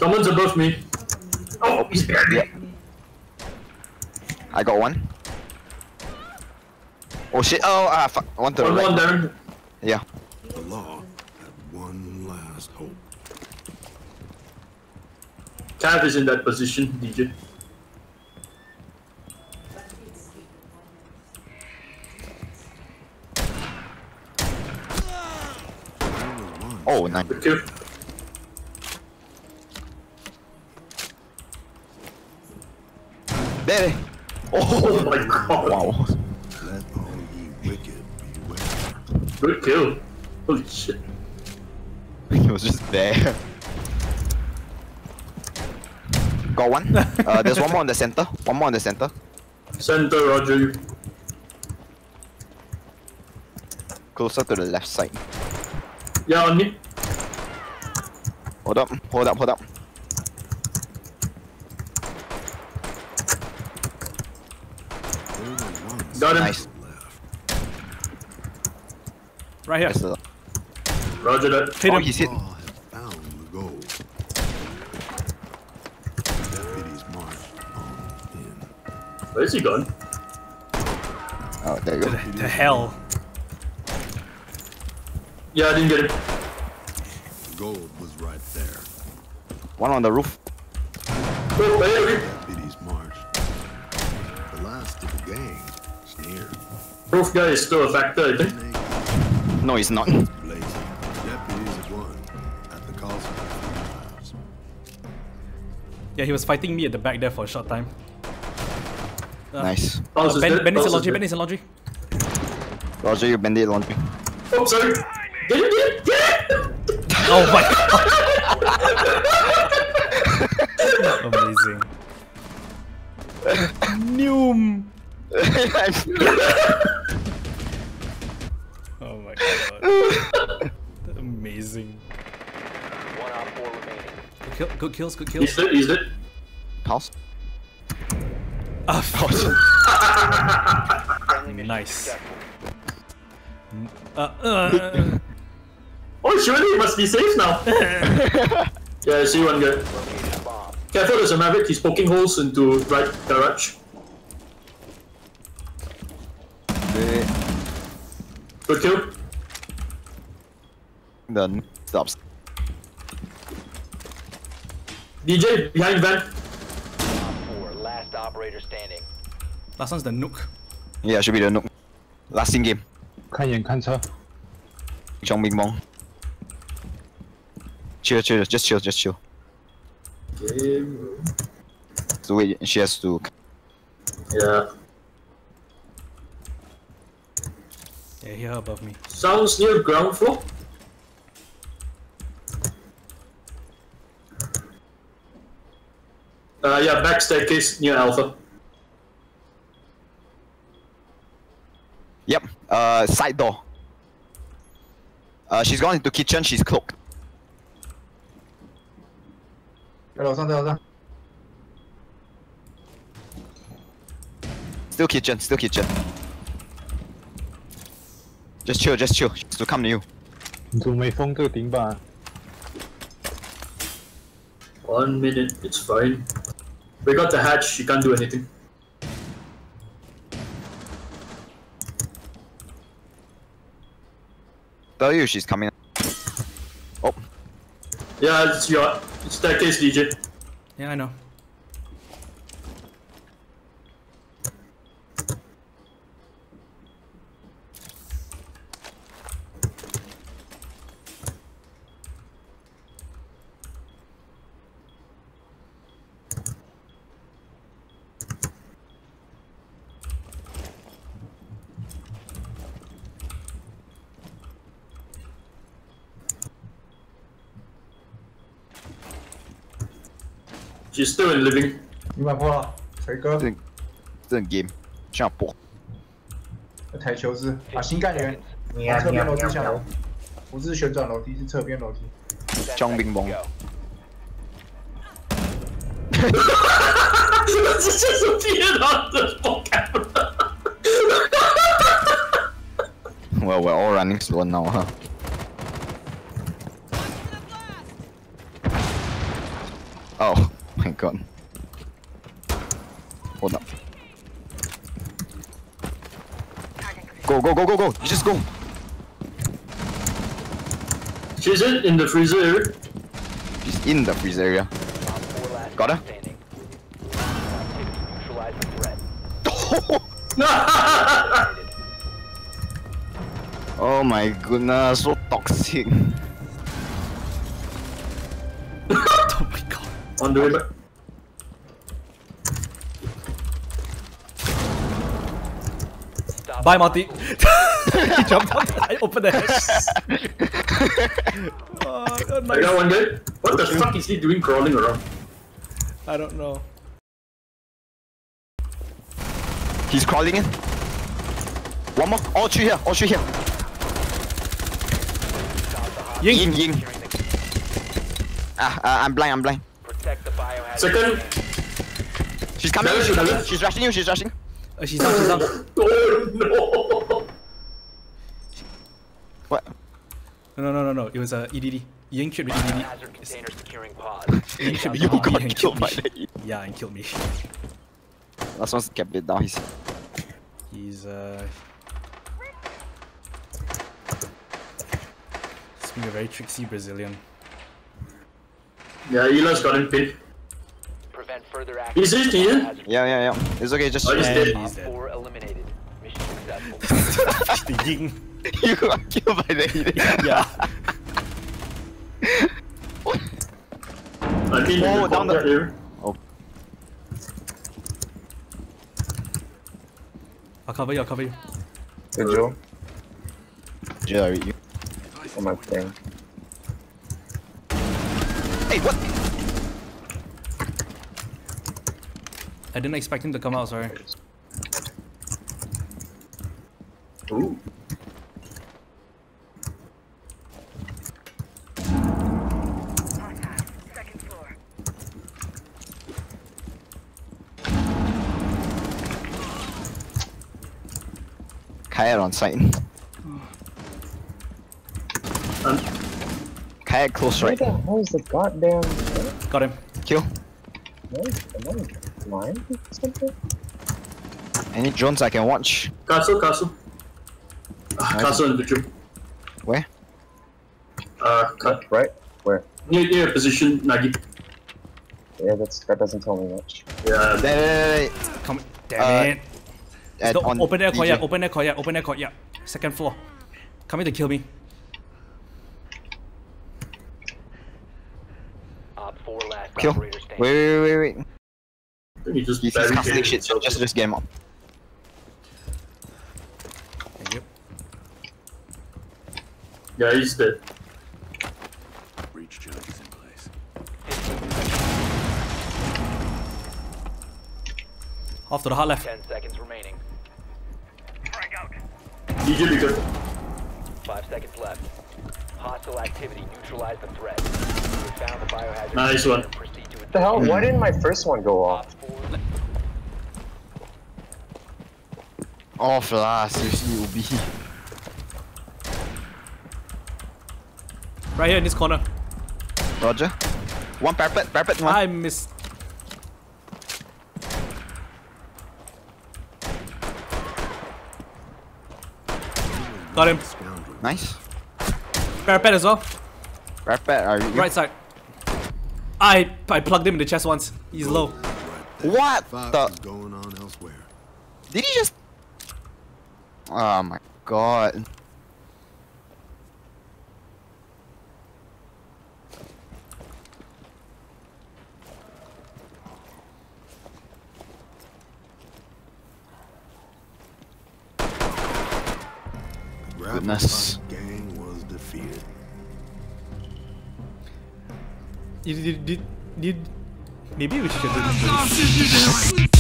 Someone's above me. Oh, he's behind me. Yep. I got one. Oh shit! Oh fuck! One to the right. One down. Yeah. The law had one last hope. Cav is in that position, DJ. Oh, nice. Good kill. There. Oh my god. Wow. Let all ye wicked beware. Good kill. Holy shit. He was just there. Got one. There's one more in the center. One more in the center. Center, Roger. Closer to the left side. Yeah, on me. Hold up. Hold up. Hold up. They're the ones Got him. Nice. left. Right here. Yes, Roger that. Hit oh, him. he's hit. Law had found the gold. Deputies marched on in. Where's he gone? Oh, there you go. To hell. Yeah, I didn't get him. The gold was right there. One on the roof. Oh, baby. Deputies marched. The last of the gang sneered. Roof guy is still a factor, I think. Naked, No, he's not. blazing. Deputies won at the cost of their lives. Yeah, he was fighting me at the back there for a short time. Nice. House is dead. Bandits House and is laundry, dead. bandits and laundry. Roger, you bandit laundry. Oh, sorry. Get him, get him, get him! Oh my god. Amazing. Noom. Oh my god. Amazing. One op 4 remaining. Good kills, good He's kills. dead, he's dead. House. Ah, Friendly mission Nice. successful. Oh, surely he must be safe now. Yeah, I see one guy. Located a bomb. Careful, there's a Maverick. He's poking holes into right garage. Good kill. Then stops. DJ, behind van. Op 4, last operator standing. Last one's the nuke. Yeah, should be the nook. Last in game. 看眼看车， Chong Bing Bong. Chill, chill, just chill, just chill. Game. So wait, she has to. Yeah. Yeah, here above me. Sounds near ground floor. Yeah, back staircase near Alpha. Yep. Side door. She's gone into kitchen. She's cloaked. 在楼上，在楼上。 Still kitchen. Still kitchen. Just chill. Just chill. She's to come to you. 你怎么没封这个顶板？ 1 minute, it's fine. We got the hatch, she can't do anything. Tell you she's coming. Oh, Yeah, it's your staircase, DJ. Yeah, I know. She's still in living. 你满破了，锤哥， 这 game 这样播。 台球是啊，新干员， Seconds. 侧边楼梯下来，不是旋转楼梯，是侧边楼梯。 10 Chong Bing seconds Bong. to go. This just appeared on the phone camera. Well, we're all running slow now, huh? Oh my god. Hold up. Go, go, go, go, go! You just go! She's in the freezer area. She's in the freeze area. Op 4 last Got her? standing. Activity. Neutralize the threat. Oh my goodness, so toxic. Oh my god. On the way back. Stop Bye, Monty. He jumped up. I opened the hatch. I Nice. got one guy. What the fuck is he doing crawling around? I don't know. He's crawling in. One more. All three here. All three here. Ying. Ying, ying. I'm blind. I'm blind. Protect the biohazard. Second. She's coming. Never She's should coming. have. She's rushing you. She's rushing. She's down, she's down. Oh no! What? No. It was a EDD. Ying should be EDD. Biohazard container securing pod. Ying should be You EDD got and killed by me. the. Yeah, and killed me. Last one's kept it down. He's. He's being a very tricksy Brazilian. Yeah, Eli's got him pinned. Prevent further action. Is it here? Biohazard Yeah. It's okay. Just. Oh, he's And dead. he's Op dead. 4 eliminated. Mission successful. The Ying. You got killed by the. Yeah. I think Oh, the down the- combat area. I'll cover you. Good job. Jerry, you. On my thing. Hey, what? I didn't expect him to come out, sorry. Ooh. Kayak on site. Kayak close right. Where the hell's the goddamn Got him. Kill. Am I blind or something? Any drones I can watch? Castle. Nice. Castle in the gym. Where? Cut. Right? Where? Near position, Nagi. Yeah, that doesn't tell me much. Yeah. There. Come. Damn it. At, No, on open air courtyard. DJ. Open air courtyard. Second floor. Coming to kill me. Op 4 last Kill. operator standing. Wait. He just He's casting barricaded shit. himself. Just game up. Thank you. Yeah, he's dead. Breach jug is in place. Off to the hard left. 10 seconds remaining. DJ, be careful. 5 seconds left. Hostile activity. Neutralize the threat. You have found the biohazard. Nice one. Proceed to What the hell? Why didn't my first one go off? Op 4. Off lah, seriously, Ubi. Right here in this corner. Roger. One parapet, one. I missed. Got him. Scoundrel. Nice. Parapet as well. Parapet, are you? Right side. I plugged him in the chest once. He's low. What Fox the? is going on elsewhere. Did he just? Oh my god. Gravel Goodness. Fox gang was defeated. Maybe we should do this.